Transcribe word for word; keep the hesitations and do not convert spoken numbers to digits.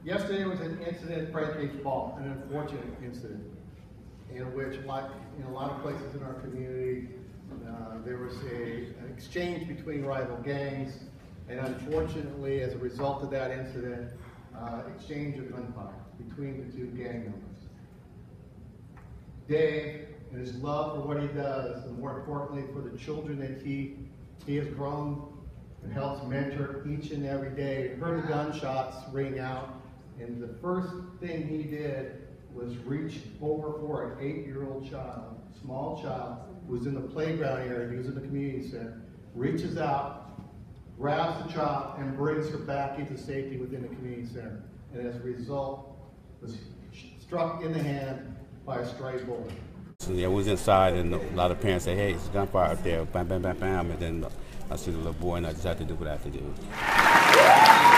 Yesterday was an incident at Frank Ball, an unfortunate incident, in which, like in a lot of places in our community, uh, there was a, an exchange between rival gangs, and unfortunately, as a result of that incident, uh, exchange of gunfire between the two gang members. Dave, and his love for what he does, and more importantly for the children that he, he has grown and helps mentor each and every day, heard the gunshots ring out, and the first thing he did was reach over for an eight-year-old child, small child, who was in the playground area, he was in the community center, reaches out, grabs the child, and brings her back into safety within the community center. And as a result, was struck in the hand by a stray bullet. So yeah, we was inside, and a lot of parents say, "Hey, it's gunfire up there!" Bam, bam, bam, bam, and then I see the little boy, and I just had to do what I had to do.